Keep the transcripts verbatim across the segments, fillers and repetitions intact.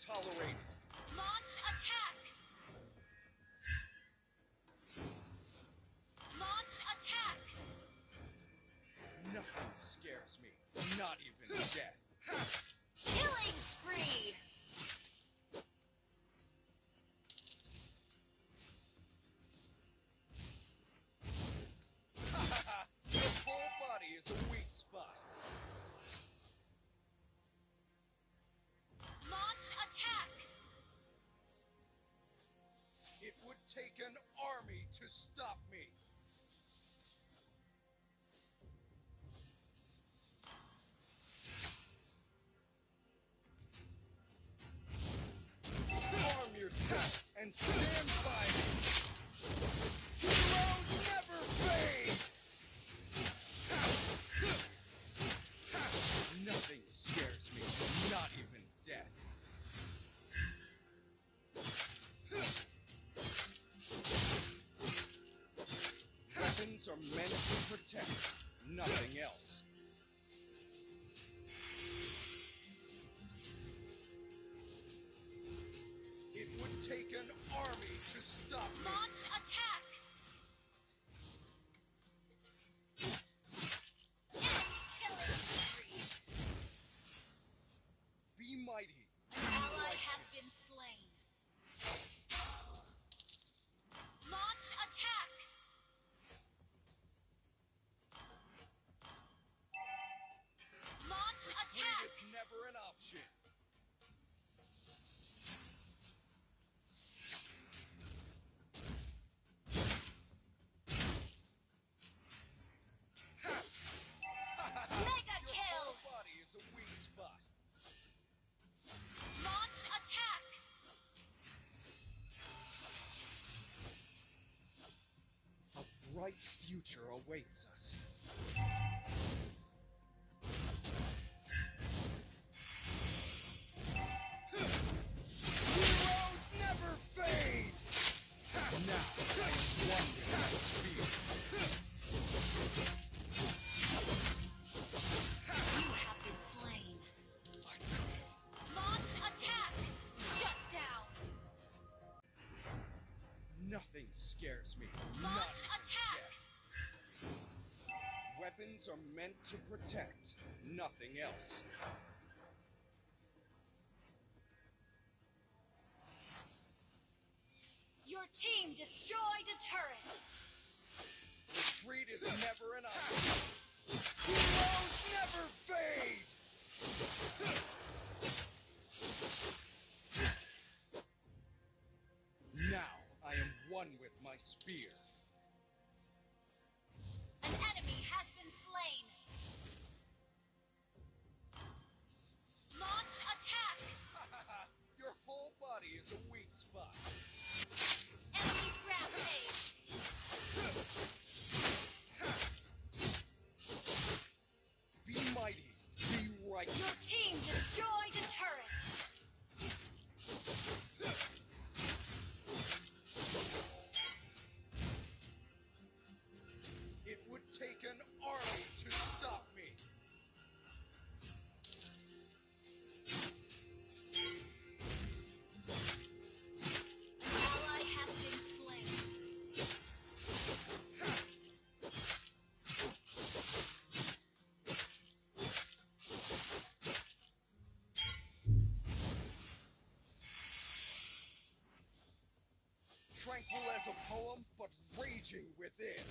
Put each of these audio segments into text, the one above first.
tolerated. Launch attack! Launch attack! Nothing scares me, not even death. Killing spree! This whole body is a weak spot. Launch attack! It would take an army to stop me. Arm yourself and stand by me. Heroes never fade. Nothing scares me, not even death. Weapons are meant to protect, nothing else. It would take an army to stop me. Launch attack! Enemy killing spree! Be mighty. An ally has been slain. Launch attack! Launch Retreat attack! is never an option. Mega Your kill! whole body is a weak spot. Launch attack! A bright future awaits us. Heroes never fade! Now I am one with my spear. You have been slain. Launch attack! Shut down! Nothing scares me. Launch not even attack! death. Weapons are meant to protect, nothing else. Your team destroyed a turret! Retreat is never an option. Heroes never fade! Now I am one with my spear. An enemy has been slain! Launch attack! Your whole body is a weak spot. Enemy rampage! Be mighty, be right. Your team destroyed a turret! It would take an army to stop me. An ally has been slain. Tranquil as a poem, but raging within.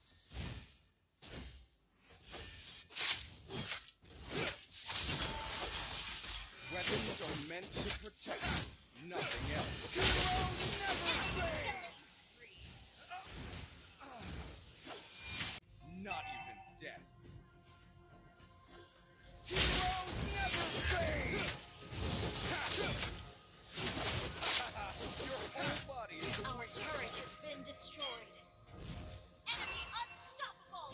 Weapons are meant to protect, nothing else. Heroes never fade! Not even death. Heroes never fade! Your whole body is a Our weak turret has been destroyed. Enemy unstoppable!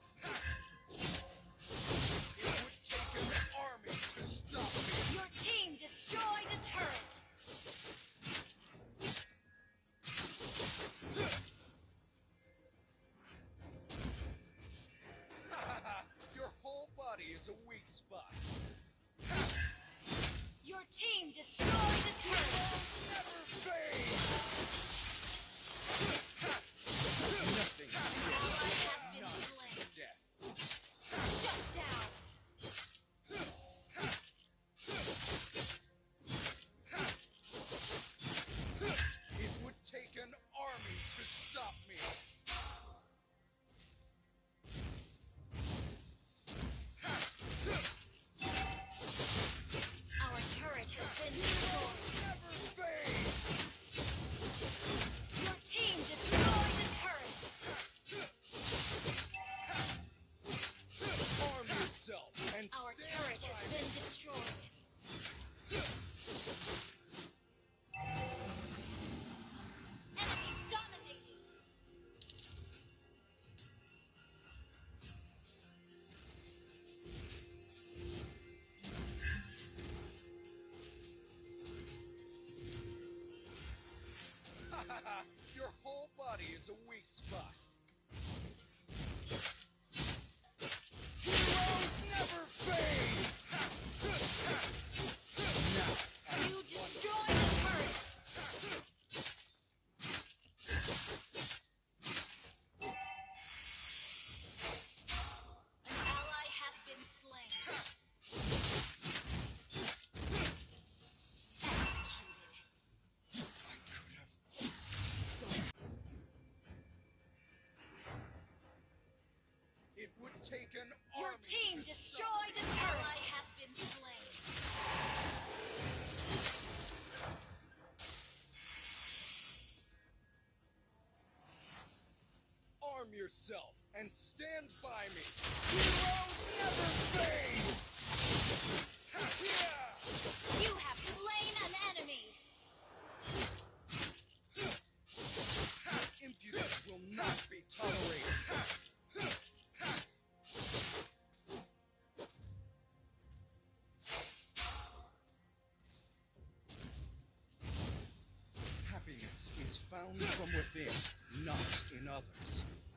It would take an army to stop me. Your team destroyed a turret! Your whole body is a weak spot. the turret has been slain. Arm yourself and stand by me. Heroes never fade. Ha, yeah. You have slain an enemy. Ha, impudence will not be tolerated. Ha, ha, ha. Happiness is found from within, not in others.